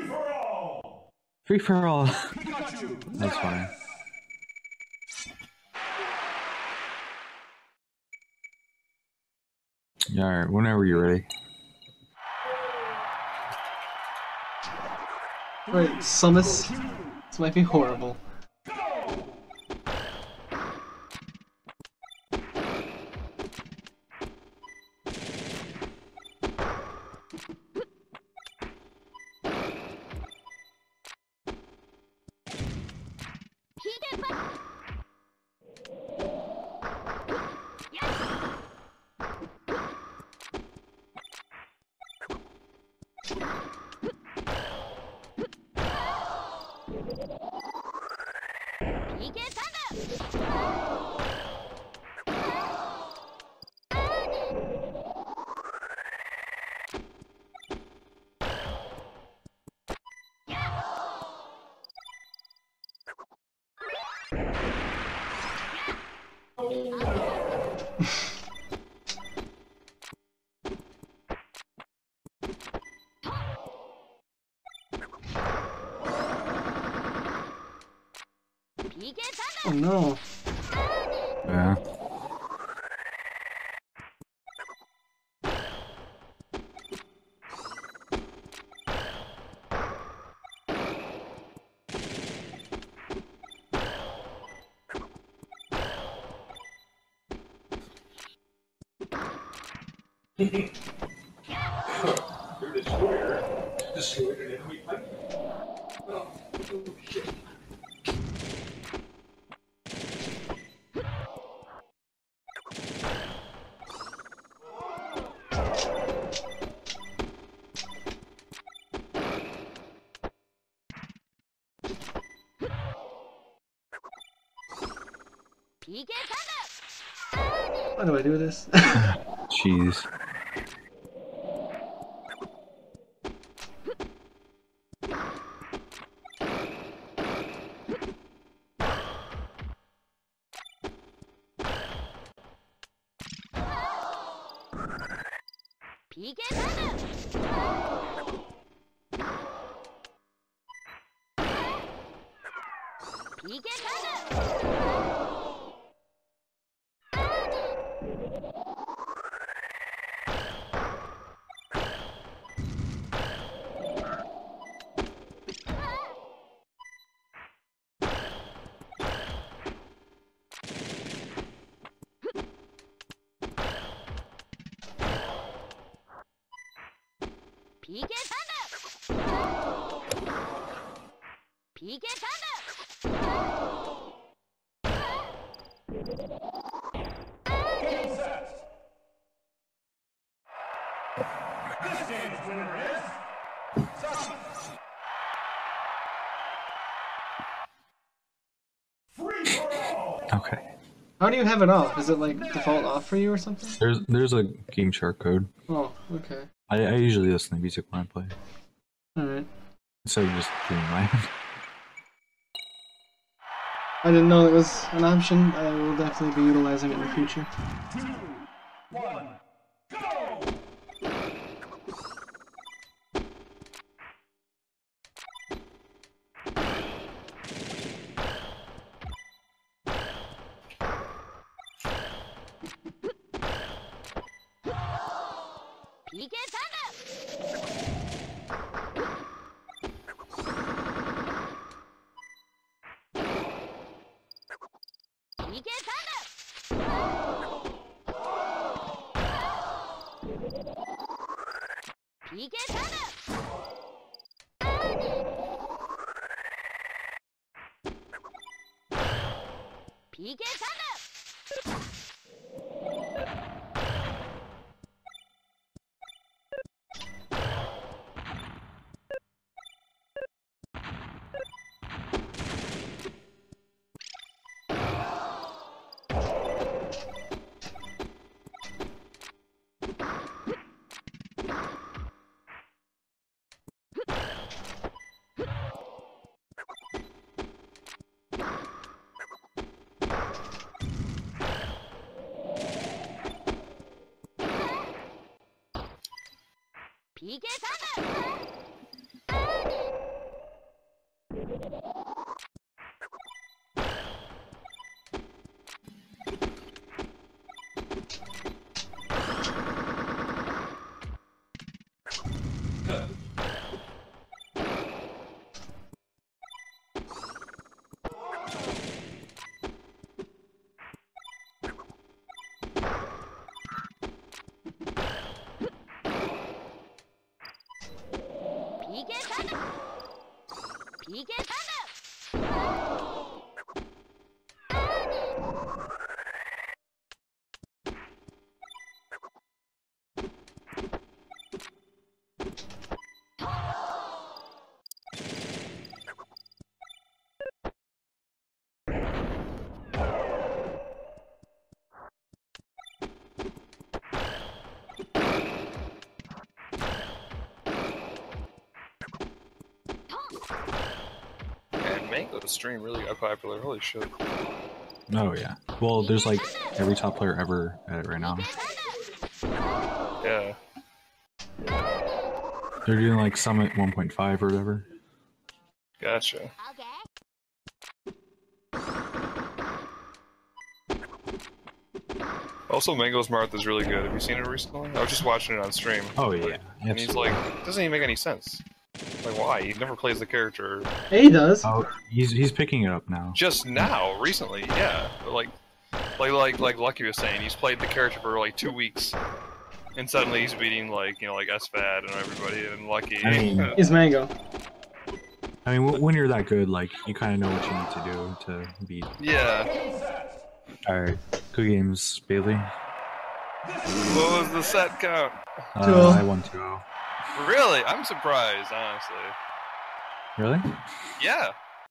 Free for all. That's fine. Yeah, alright, whenever you're ready. Alright, Samus. This might be horrible. Oh no. Yeah. You're destroyer. Destroyer an enemy pipe. Oh, shit. Why do I do this? Jeez. This game's winner is Samus. Free for all. Okay. How do you have it off? Is it like default off for you or something? There's a game shark code. Oh, okay. I usually listen to music when I play. Alright. Instead of just doing mine. I didn't know it was an option. I will definitely be utilizing it in the future. 2, 1, go! Man, Mango's stream really got popular. Holy shit. Oh yeah. Well, there's like every top player ever at it right now. Yeah. They're doing like Summit 1.5 or whatever. Gotcha. Also, Mango's Marth is really good. Have you seen it recently? I was just watching it on stream. Oh yeah. And he's like, doesn't even make any sense. Like, why? He never plays the character. Hey, he does. Oh, he's picking it up now. Just now, recently, yeah. But like Lucky was saying, he's played the character for like 2 weeks, and suddenly he's beating like SFAD and everybody and Lucky. I mean, He's Mango. when you're that good, like you kind of know what you need to do to beat. Yeah. All right, good games, Bailey. What was the set count? 2-0. I won 2-0. Really? I'm surprised, honestly. Really? Yeah.